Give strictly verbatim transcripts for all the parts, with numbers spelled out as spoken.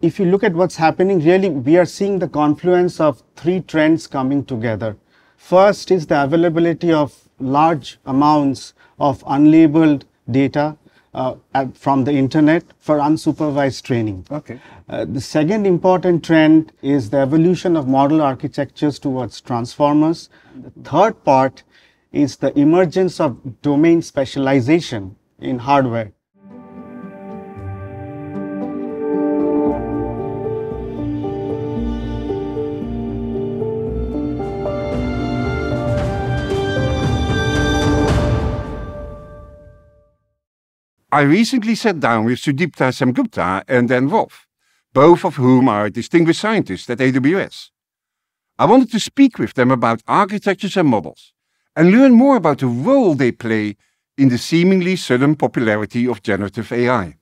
if you look at what's happening, really, we are seeing the confluence of three trends coming together. First is the availability of large amounts of unlabeled data uh, from the internet for unsupervised training. Okay. Uh, the second important trend is the evolution of model architectures towards transformers. The third part is the emergence of domain specialization in hardware. I recently sat down with Sudipta Semgupta and Dan Wolf, both of whom are distinguished scientists at A W S. I wanted to speak with them about architectures and models and learn more about the role they play in the seemingly sudden popularity of generative A I.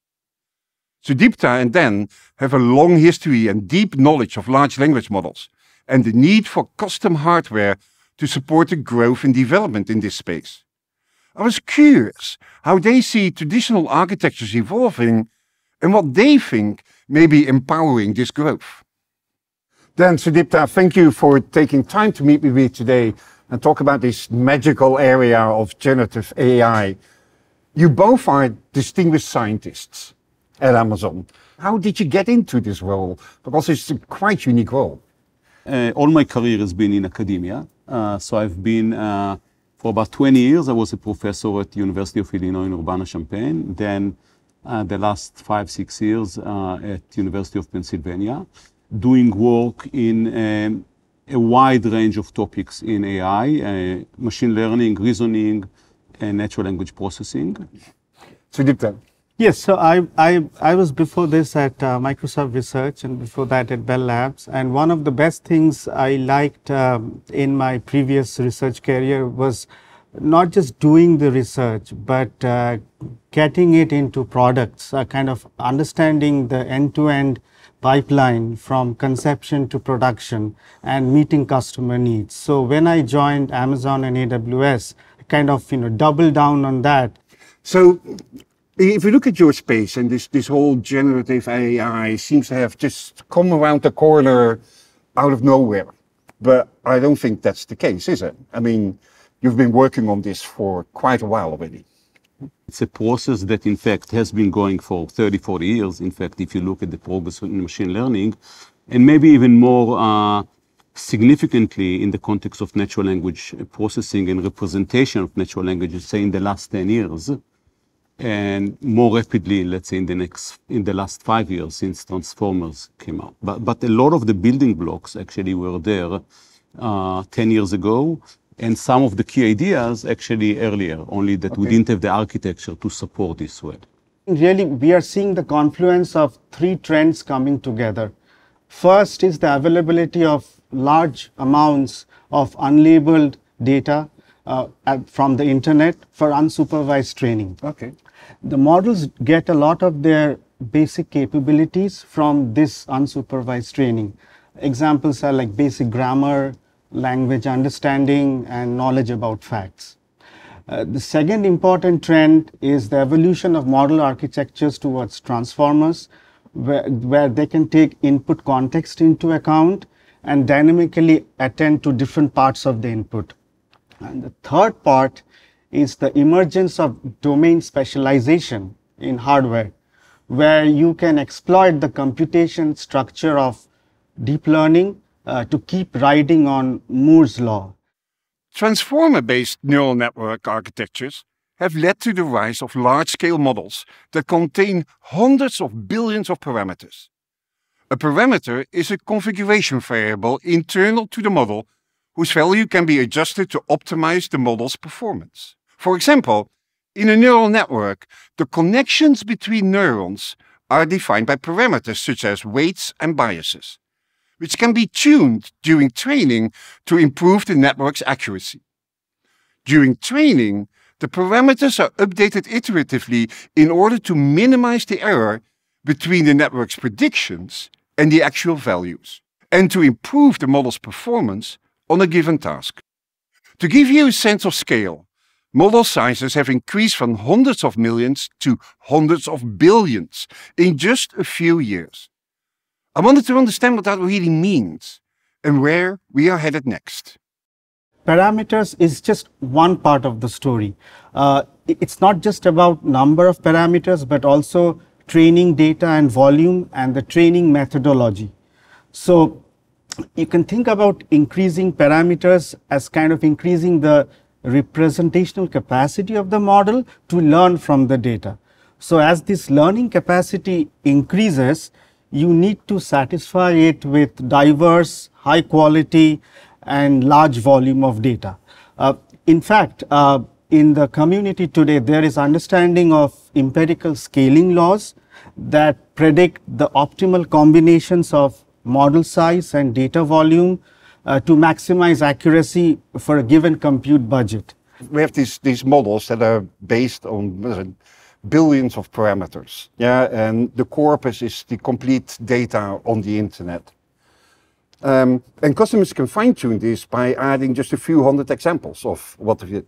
Sudipta and Dan have a long history and deep knowledge of large language models and the need for custom hardware to support the growth and development in this space. I was curious how they see traditional architectures evolving and what they think may be empowering this growth. Dan, Sudipta, thank you for taking time to meet with me today and talk about this magical area of generative A I. You both are distinguished scientists at Amazon. How did you get into this role? Because it's a quite unique role. Uh, all my career has been in academia. Uh, so I've been uh, For about twenty years, I was a professor at the University of Illinois in Urbana-Champaign. Then uh, the last five, six years uh, at the University of Pennsylvania, doing work in um, a wide range of topics in A I, uh, machine learning, reasoning, and natural language processing. Sudipta. Yes, so I, I, I was before this at uh, Microsoft Research and before that at Bell Labs. And one of the best things I liked um, in my previous research career was not just doing the research, but uh, getting it into products, uh, kind of understanding the end-to-end pipeline from conception to production and meeting customer needs. So when I joined Amazon and A W S, I kind of, you know, doubled down on that. So, if you look at your space and this, this whole generative A I seems to have just come around the corner out of nowhere. But I don't think that's the case, is it? I mean, you've been working on this for quite a while already. It's a process that, in fact, has been going for thirty, forty years. In fact, if you look at the progress in machine learning, and maybe even more uh, significantly in the context of natural language processing and representation of natural languages, say in the last ten years. And more rapidly, let's say, in the next, in the last five years since Transformers came out. But, but a lot of the building blocks actually were there uh, ten years ago, and some of the key ideas actually earlier, only that okay. we didn't have the architecture to support this well. Really, we are seeing the confluence of three trends coming together. First is the availability of large amounts of unlabeled data uh, from the internet for unsupervised training. Okay. The models get a lot of their basic capabilities from this unsupervised training. Examples are like basic grammar, language understanding, and knowledge about facts. Uh, the second important trend is the evolution of model architectures towards transformers, where, where they can take input context into account and dynamically attend to different parts of the input. And the third part is the emergence of domain specialization in hardware, where you can exploit the computation structure of deep learning uh, to keep riding on Moore's law. Transformer-based neural network architectures have led to the rise of large-scale models that contain hundreds of billions of parameters. A parameter is a configuration variable internal to the model whose value can be adjusted to optimize the model's performance. For example, in a neural network, the connections between neurons are defined by parameters such as weights and biases, which can be tuned during training to improve the network's accuracy. During training, the parameters are updated iteratively in order to minimize the error between the network's predictions and the actual values, and to improve the model's performance on a given task. To give you a sense of scale, model sizes have increased from hundreds of millions to hundreds of billions in just a few years. I wanted to understand what that really means and where we are headed next. Parameters is just one part of the story. Uh, it's not just about number of parameters, but also training data and volume and the training methodology. So you can think about increasing parameters as kind of increasing the representational capacity of the model to learn from the data. So as this learning capacity increases, you need to satisfy it with diverse, high quality and large volume of data. Uh, in fact, uh, in the community today, there is understanding of empirical scaling laws that predict the optimal combinations of model size and data volume uh, to maximize accuracy for a given compute budget. We have these, these models that are based on uh, billions of parameters. Yeah, and the corpus is the complete data on the internet. Um, and customers can fine-tune this by adding just a few hundred examples of what of it.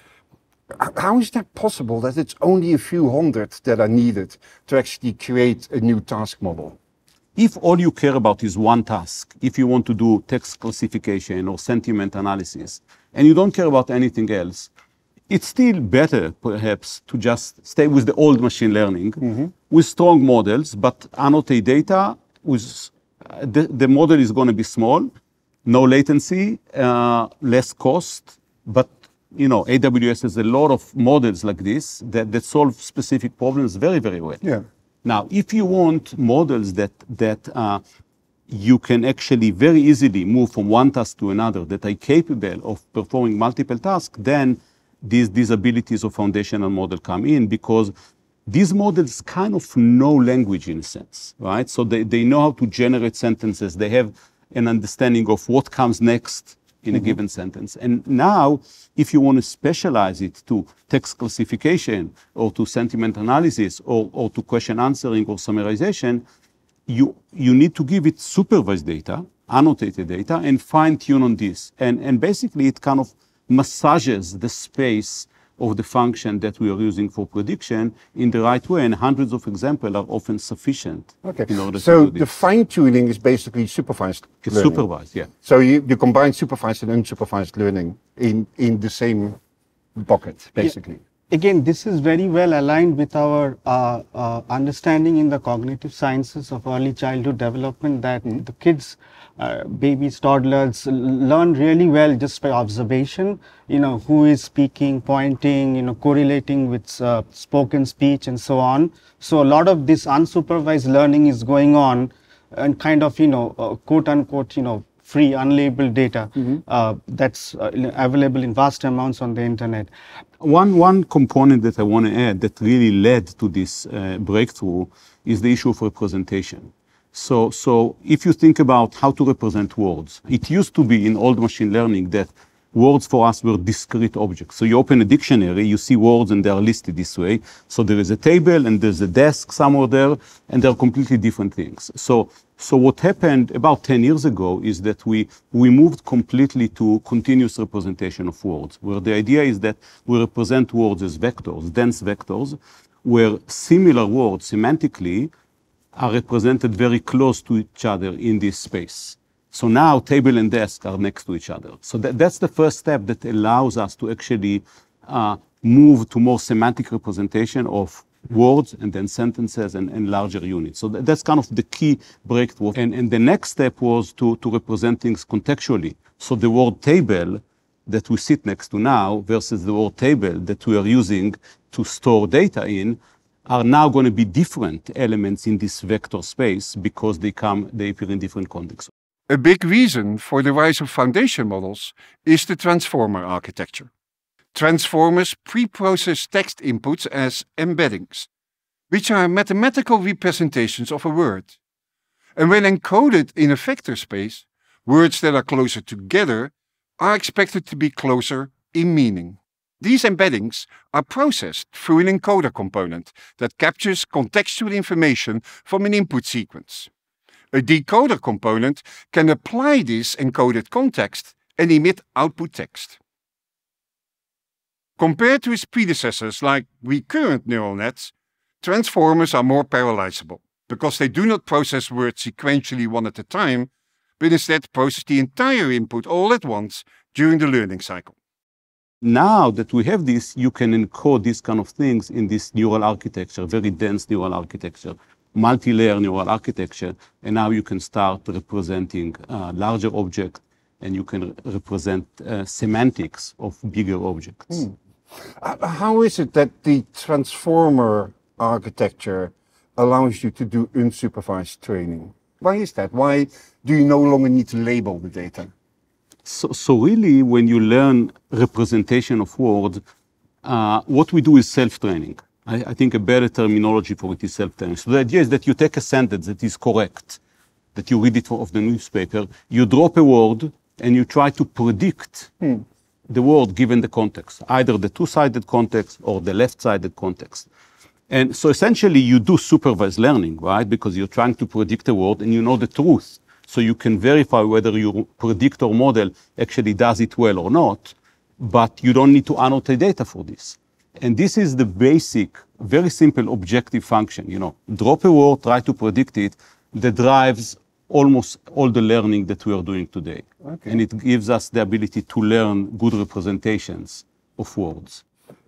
How is that possible that it's only a few hundred that are needed to actually create a new task model? If all you care about is one task, if you want to do text classification or sentiment analysis, and you don't care about anything else, it's still better, perhaps, to just stay with the old machine learning mm-hmm. with strong models, but annotate data with uh, the, the model is going to be small, no latency, uh, less cost, but you know, A W S has a lot of models like this that, that solve specific problems very, very well. Yeah. Now, if you want models that, that uh, you can actually very easily move from one task to another, that are capable of performing multiple tasks, then these, these abilities of foundational model come in, because these models kind of know language in a sense, right? So they, they know how to generate sentences. They have an understanding of what comes next in mm-hmm. a given sentence. And now, if you want to specialize it to text classification or to sentiment analysis or, or to question answering or summarization, you, you need to give it supervised data, annotated data, and fine tune on this. And, and basically, it kind of massages the space of the function that we are using for prediction in the right way, and hundreds of examples are often sufficient. Okay, in order so to do the this. fine-tuning is basically supervised It's learning. supervised, yeah. So you, you combine supervised and unsupervised learning in, in the same bucket, basically. Yeah. Again, this is very well aligned with our uh, uh, understanding in the cognitive sciences of early childhood development that mm. the kids, uh, babies, toddlers learn really well just by observation, you know, who is speaking, pointing, you know, correlating with uh, spoken speech and so on. So a lot of this unsupervised learning is going on and kind of, you know, uh, quote unquote, you know, free unlabeled data mm-hmm. uh, that's uh, available in vast amounts on the internet. One, one component that I want to add that really led to this uh, breakthrough is the issue of representation. So, so if you think about how to represent words, it used to be in old machine learning that words for us were discrete objects. So you open a dictionary, you see words and they are listed this way. So there is a table and there's a desk somewhere there, and they're completely different things. So, so what happened about ten years ago is that we, we moved completely to continuous representation of words, where the idea is that we represent words as vectors, dense vectors, where similar words semantically are represented very close to each other in this space. So now table and desk are next to each other. So that, that's the first step that allows us to actually uh, move to more semantic representation of words and then sentences and, and larger units. So that, that's kind of the key breakthrough. And, and the next step was to, to represent things contextually. So the word table that we sit next to now versus the word table that we are using to store data in are now going to be different elements in this vector space because they come, they appear in different contexts. A big reason for the rise of foundation models is the transformer architecture. Transformers pre-process text inputs as embeddings, which are mathematical representations of a word. And when encoded in a vector space, words that are closer together are expected to be closer in meaning. These embeddings are processed through an encoder component that captures contextual information from an input sequence. A decoder component can apply this encoded context and emit output text. Compared to its predecessors like recurrent neural nets, transformers are more parallelizable. because they do not process words sequentially one at a time, but instead process the entire input all at once during the learning cycle. Now that we have this, you can encode these kind of things in this neural architecture, very dense neural architecture, multi-layer neural architecture, and now you can start representing uh, larger objects, and you can represent uh, semantics of bigger objects. Hmm. Uh, how is it that the transformer architecture allows you to do unsupervised training? Why is that? Why do you no longer need to label the data? So, so really, when you learn representation of words, uh, what we do is self-training. I, I think a better terminology for it is self-training. So the idea is that you take a sentence that is correct, that you read it off the newspaper, you drop a word, and you try to predict hmm. the word given the context, either the two-sided context or the left-sided context. And so essentially, you do supervised learning, right? Because you're trying to predict a word, and you know the truth. So you can verify whether your predictor model actually does it well or not, but you don't need to annotate data for this. And this is the basic, very simple objective function, you know, drop a word, try to predict it, that drives almost all the learning that we are doing today. Okay. And it gives us the ability to learn good representations of words.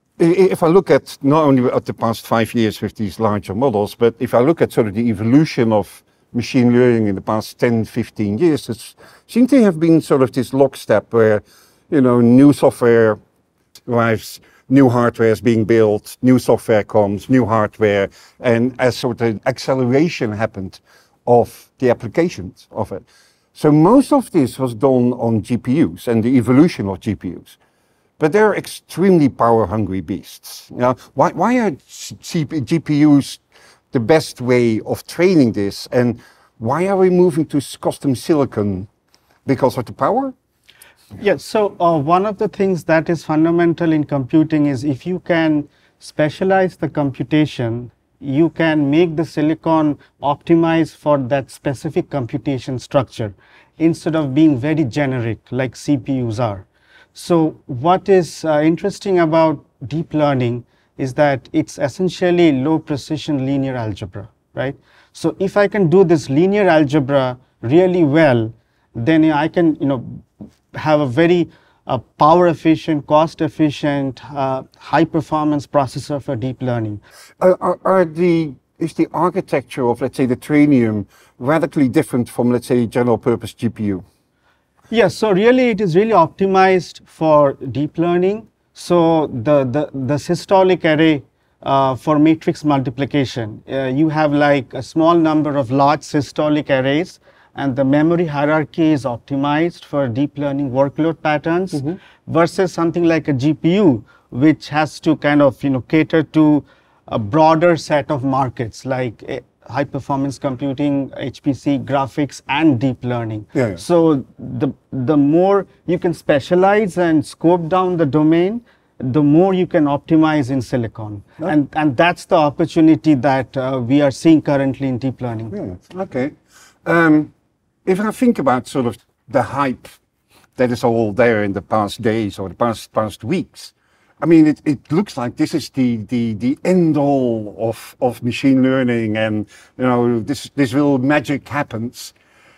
If I look at not only at the past five years with these larger models, but if I look at sort of the evolution of machine learning in the past ten, fifteen years, it seems to have been sort of this lockstep where, you know, new software arrives, new hardware is being built, new software comes, new hardware, and as sort of acceleration happened of the applications of it. So most of this was done on G P Us and the evolution of G P Us. But they're extremely power-hungry beasts. You know, why, why are G P Us the best way of training this, and why are we moving to custom silicon? Because of the power? Yes, so uh, one of the things that is fundamental in computing is if you can specialize the computation, you can make the silicon optimize for that specific computation structure instead of being very generic like C P Us are. So what is uh, interesting about deep learning is that it's essentially low precision linear algebra, right? So if I can do this linear algebra really well, then I can, you know, have a very uh, power efficient, cost efficient, uh, high performance processor for deep learning. Uh, are, are the, is the architecture of, let's say, the Trainium radically different from, let's say, general purpose G P U? Yes, so really it is really optimized for deep learning. So the, the, the systolic array uh, for matrix multiplication, uh, you have like a small number of large systolic arrays, and the memory hierarchy is optimized for deep learning workload patterns mm-hmm. versus something like a G P U, which has to kind of, you know, cater to a broader set of markets like uh, high performance computing, H P C, graphics, and deep learning. Yeah, yeah. So the, the more you can specialize and scope down the domain, the more you can optimize in silicon. Oh. And, and that's the opportunity that uh, we are seeing currently in deep learning. Yeah, okay. Um, if I think about sort of the hype that is all there in the past days or the past, past weeks, I mean, it, it looks like this is the, the, the end all of, of machine learning, and, you know, this, this will magic happens,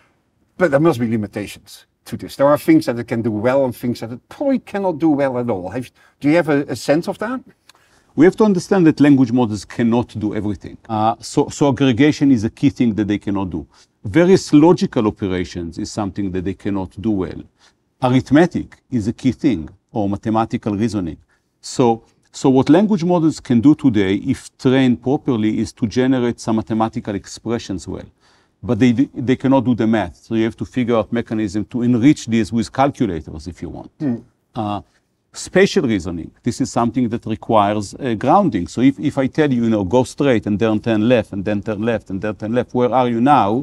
but there must be limitations to this. There are things that it can do well and things that it probably cannot do well at all. Have, do you have a, a sense of that? We have to understand that language models cannot do everything. Uh, so, so aggregation is a key thing that they cannot do. Various logical operations is something that they cannot do well. Arithmetic is a key thing, or mathematical reasoning. So, so what language models can do today, if trained properly, is to generate some mathematical expressions well. But they, they cannot do the math. So you have to figure out mechanism to enrich these with calculators, if you want. Mm. Uh, spatial reasoning, this is something that requires uh, grounding. So if, if I tell you, you know, go straight and then turn left and then turn left and then turn left, where are you now?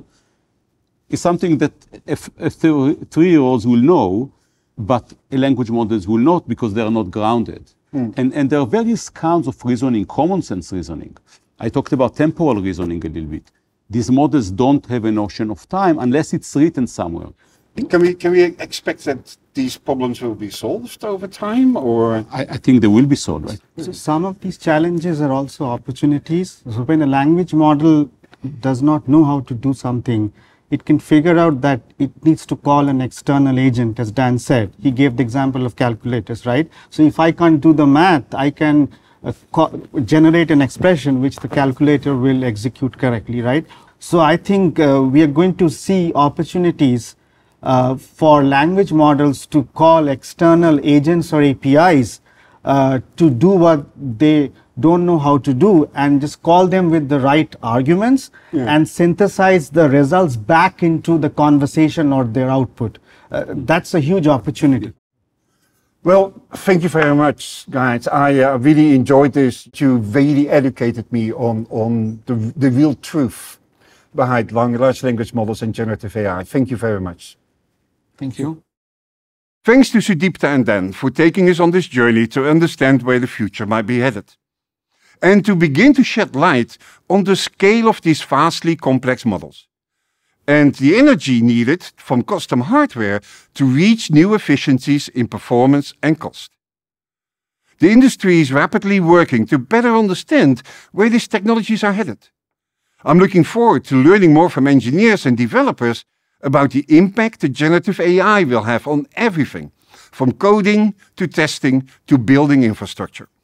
It's something that a, a three-year-olds will know, but language models will not because they are not grounded. Mm. And, and there are various kinds of reasoning, common sense reasoning. I talked about temporal reasoning a little bit. These models don't have a notion of time unless it's written somewhere. Can we, can we expect that these problems will be solved over time, or? I, I think they will be solved, right? So some of these challenges are also opportunities. So when a language model does not know how to do something, it can figure out that it needs to call an external agent, as Dan said. He gave the example of calculators, right? So if I can't do the math, I can uh, generate an expression which the calculator will execute correctly, right? So I think uh, we are going to see opportunities uh, for language models to call external agents or A P Is uh, to do what they don't know how to do, and just call them with the right arguments, yeah, and synthesize the results back into the conversation or their output. Uh, that's a huge opportunity. Well, thank you very much, guys. I uh, really enjoyed this. You really educated me on, on the, the real truth behind large language models and generative A I. Thank you very much. Thank you. Thanks to Sudipta and Dan for taking us on this journey to understand where the future might be headed, and to begin to shed light on the scale of these vastly complex models, and the energy needed from custom hardware to reach new efficiencies in performance and cost. The industry is rapidly working to better understand where these technologies are headed. I'm looking forward to learning more from engineers and developers about the impact the generative A I will have on everything, from coding to testing to building infrastructure.